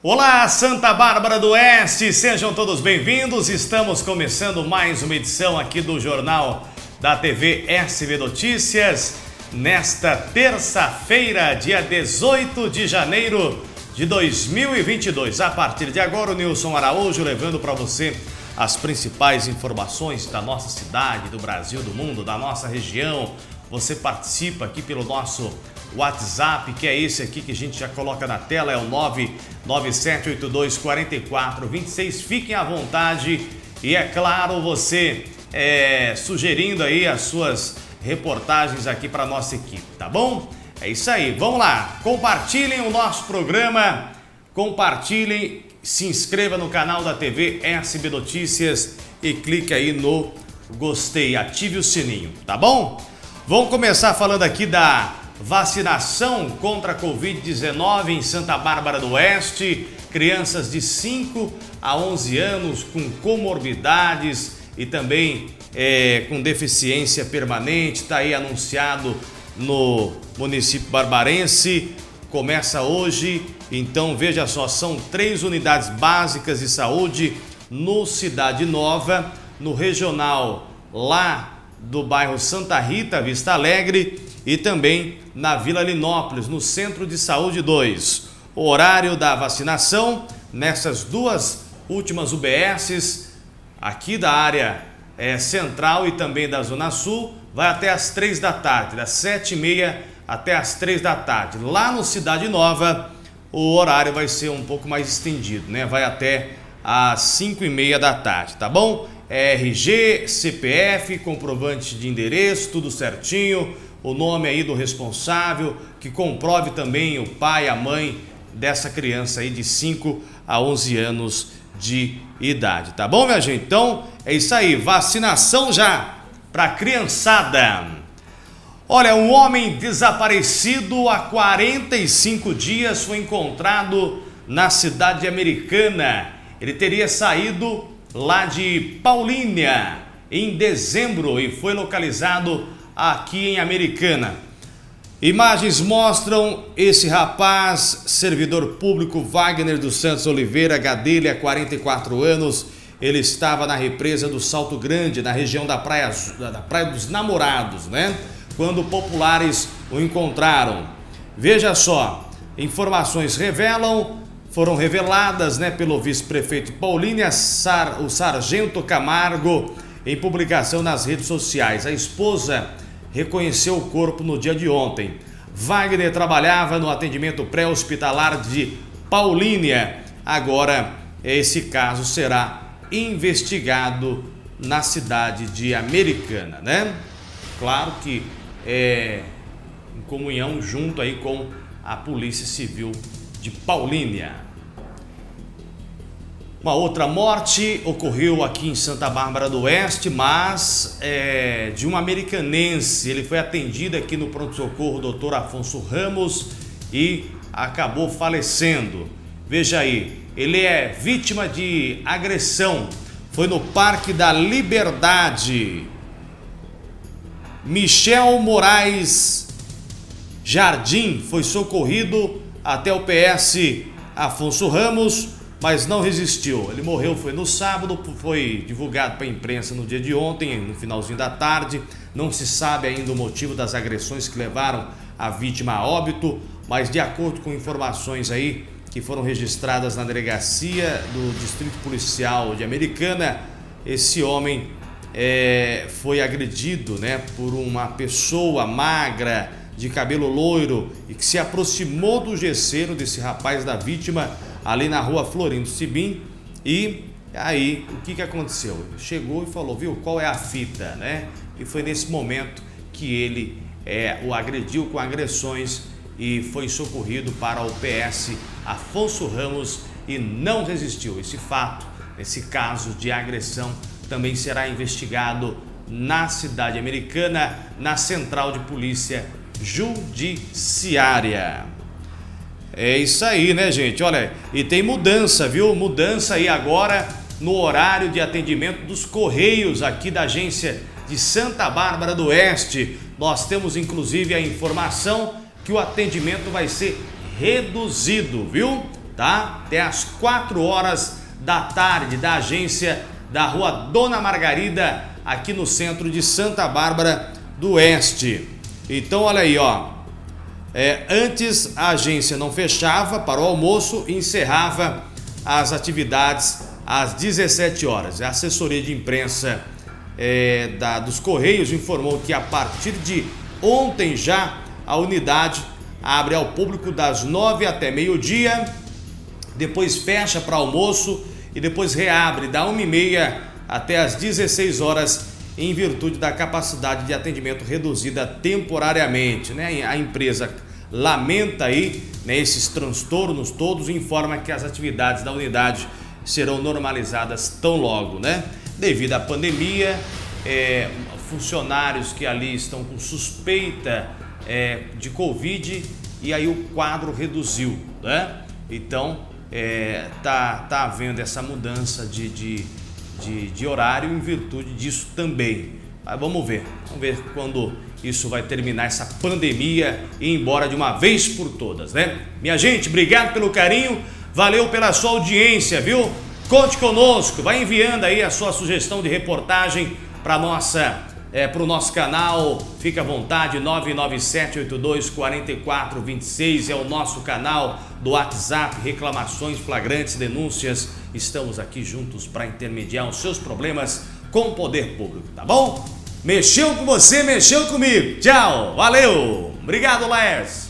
Olá, Santa Bárbara do Oeste, sejam todos bem-vindos. Estamos começando mais uma edição aqui do Jornal da TV SB Notícias, nesta terça-feira, dia 18 de janeiro de 2022. A partir de agora, o Nilson Araújo levando para você as principais informações da nossa cidade, do Brasil, do mundo, da nossa região. Você participa aqui pelo nosso WhatsApp, que é esse aqui que a gente já coloca na tela, é o 997824426. Fiquem à vontade e, é claro, você sugerindo aí as suas reportagens aqui para nossa equipe, tá bom? É isso aí, vamos lá, compartilhem o nosso programa, compartilhem, se inscreva no canal da TV SB Notícias e clique aí no gostei, ative o sininho, tá bom? Vamos começar falando aqui da vacinação contra a Covid-19 em Santa Bárbara do Oeste. Crianças de 5 a 11 anos com comorbidades e também com deficiência permanente. Está aí anunciado no município barbarense. Começa hoje, então veja só, são 3 unidades básicas de saúde no Cidade Nova, no regional lá do bairro Santa Rita, Vista Alegre, e também na Vila Linópolis, no Centro de Saúde 2. O horário da vacinação nessas duas últimas UBSs, aqui da área central e também da Zona Sul, vai até às 3 da tarde, das 7h30 até às 3 da tarde. Lá no Cidade Nova, o horário vai ser um pouco mais estendido, né? Vai até às 5h30 da tarde, tá bom? RG, CPF, comprovante de endereço, tudo certinho, o nome aí do responsável, que comprove também o pai, a mãe dessa criança aí de 5 a 11 anos de idade, tá bom, minha gente? Então, é isso aí, vacinação já para criançada. Olha, um homem desaparecido há 45 dias foi encontrado na cidade americana. Ele teria saído lá de Paulínia em dezembro e foi localizado aqui em Americana. Imagens mostram esse rapaz, servidor público Wagner dos Santos Oliveira Gadelha, 44 anos. Ele estava na represa do Salto Grande, na região da Praia dos Namorados, né? Quando populares o encontraram. Veja só, informações foram reveladas, né, pelo vice-prefeito Paulínia, o Sargento Camargo, em publicação nas redes sociais. A esposa reconheceu o corpo no dia de ontem. Wagner trabalhava no atendimento pré-hospitalar de Paulínia. Agora, esse caso será investigado na cidade de Americana, né? Claro que em comunhão junto aí com a Polícia Civil de Paulínia. Uma outra morte ocorreu aqui em Santa Bárbara do Oeste, mas de um americanense. Ele foi atendido aqui no pronto-socorro Dr. Afonso Ramos e acabou falecendo. Veja aí, ele é vítima de agressão. Foi no Parque da Liberdade. Michel Moraes Jardim foi socorrido até o PS Afonso Ramos, mas não resistiu. Ele morreu, foi no sábado, foi divulgado para a imprensa no dia de ontem, no finalzinho da tarde. Não se sabe ainda o motivo das agressões que levaram a vítima a óbito, mas de acordo com informações aí que foram registradas na delegacia do Distrito Policial de Americana, esse homem foi agredido, né, por uma pessoa magra, de cabelo loiro, e que se aproximou do gesseiro desse rapaz, da vítima, ali na rua Florindo Sibim. E aí, o que aconteceu? Ele chegou e falou, viu, qual é a fita, né? E foi nesse momento que ele o agrediu com agressões e foi socorrido para o PS Afonso Ramos e não resistiu. Esse fato, esse caso de agressão, também será investigado na cidade americana, na Central de Polícia Judiciária. É isso aí, né, gente? Olha, e tem mudança, viu? Mudança aí agora no horário de atendimento dos Correios aqui da agência de Santa Bárbara do Oeste. Nós temos inclusive a informação que o atendimento vai ser reduzido, viu? tá? Até às 4 horas da tarde da agência da Rua Dona Margarida, aqui no centro de Santa Bárbara do Oeste. Então, olha aí, ó. Antes a agência não fechava para o almoço e encerrava as atividades às 17 horas. A assessoria de imprensa dos Correios informou que a partir de ontem já a unidade abre ao público das 9 até meio-dia, depois fecha para almoço e depois reabre da 1h30 até as 16 horas em virtude da capacidade de atendimento reduzida temporariamente, né? A empresa lamenta aí, né, esses transtornos todos e informa que as atividades da unidade serão normalizadas tão logo, né? Devido à pandemia, funcionários que ali estão com suspeita de Covid e aí o quadro reduziu, né? Então, tá havendo essa mudança de horário em virtude disso também. Mas vamos ver quando isso vai terminar, essa pandemia, e ir embora de uma vez por todas, né? Minha gente, obrigado pelo carinho, valeu pela sua audiência, viu? Conte conosco, vai enviando aí a sua sugestão de reportagem para o nosso canal, fica à vontade, 997824426 é o nosso canal do WhatsApp, reclamações, flagrantes, denúncias, estamos aqui juntos para intermediar os seus problemas com o poder público, tá bom? Mexeu com você, mexeu comigo, tchau, valeu, obrigado, Laércio.